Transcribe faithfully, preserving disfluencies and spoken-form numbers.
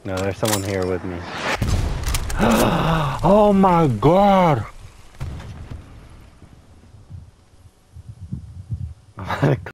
No, there's someone here with me. Oh my god!